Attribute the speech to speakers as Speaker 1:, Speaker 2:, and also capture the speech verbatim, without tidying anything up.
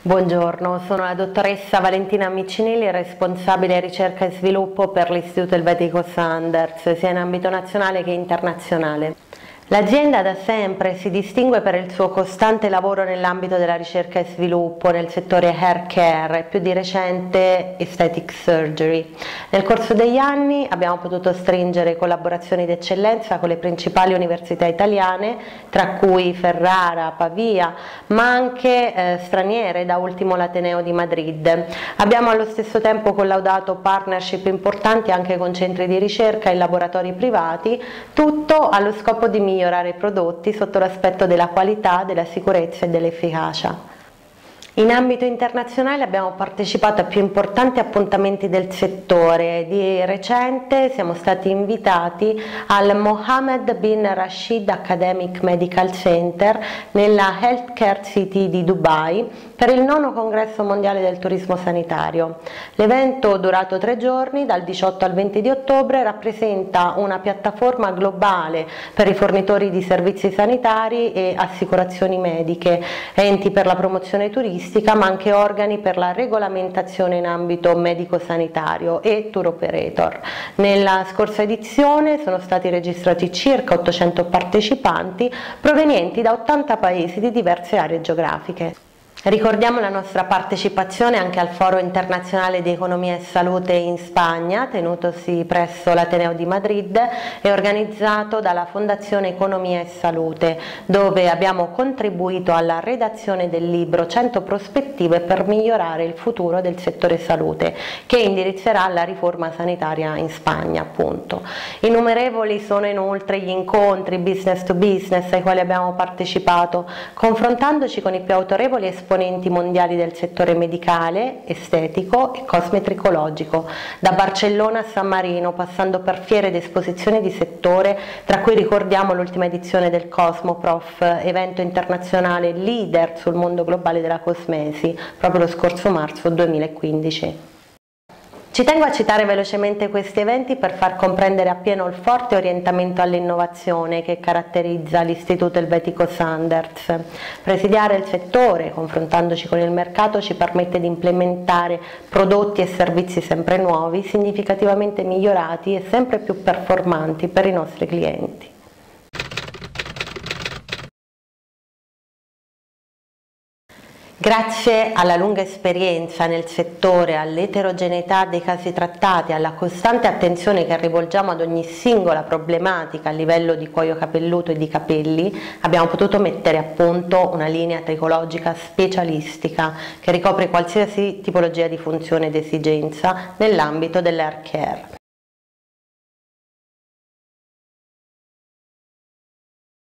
Speaker 1: Buongiorno, sono la dottoressa Valentina Miccinelli, responsabile ricerca e sviluppo per l'Istituto Elvetico Sanders, sia in ambito nazionale che internazionale. L'azienda da sempre si distingue per il suo costante lavoro nell'ambito della ricerca e sviluppo nel settore hair care e più di recente aesthetic surgery. Nel corso degli anni abbiamo potuto stringere collaborazioni d'eccellenza con le principali università italiane, tra cui Ferrara, Pavia, ma anche eh, straniere, da ultimo l'Ateneo di Madrid. Abbiamo allo stesso tempo collaudato partnership importanti anche con centri di ricerca e laboratori privati, tutto allo scopo di migliorare i prodotti sotto l'aspetto della qualità, della sicurezza e dell'efficacia. In ambito internazionale abbiamo partecipato a più importanti appuntamenti del settore. Di recente siamo stati invitati al Mohammed bin Rashid Academic Medical Center nella Healthcare City di Dubai per il nono congresso mondiale del turismo sanitario. L'evento, durato tre giorni, dal diciotto al venti di ottobre, rappresenta una piattaforma globale per i fornitori di servizi sanitari e assicurazioni mediche, enti per la promozione turistica, ma anche organi per la regolamentazione in ambito medico-sanitario e tour operator. Nella scorsa edizione sono stati registrati circa ottocento partecipanti provenienti da ottanta paesi di diverse aree geografiche. Ricordiamo la nostra partecipazione anche al Foro Internazionale di Economia e Salute in Spagna, tenutosi presso l'Ateneo di Madrid e organizzato dalla Fondazione Economia e Salute, dove abbiamo contribuito alla redazione del libro cento prospettive per migliorare il futuro del settore salute, che indirizzerà la riforma sanitaria in Spagna, appunto. Innumerevoli sono inoltre gli incontri business to business ai quali abbiamo partecipato, confrontandoci con i più autorevoli esponenti esponenti mondiali del settore medicale, estetico e cosmetricologico, da Barcellona a San Marino, passando per fiere ed esposizioni di settore, tra cui ricordiamo l'ultima edizione del Cosmoprof, evento internazionale leader sul mondo globale della cosmesi, proprio lo scorso marzo duemilaquindici. Ci tengo a citare velocemente questi eventi per far comprendere appieno il forte orientamento all'innovazione che caratterizza l'Istituto Elvetico Sanders. Presidiare il settore, confrontandoci con il mercato, ci permette di implementare prodotti e servizi sempre nuovi, significativamente migliorati e sempre più performanti per i nostri clienti. Grazie alla lunga esperienza nel settore, all'eterogeneità dei casi trattati, alla costante attenzione che rivolgiamo ad ogni singola problematica a livello di cuoio capelluto e di capelli, abbiamo potuto mettere a punto una linea tricologica specialistica che ricopre qualsiasi tipologia di funzione ed esigenza nell'ambito dell'hair care.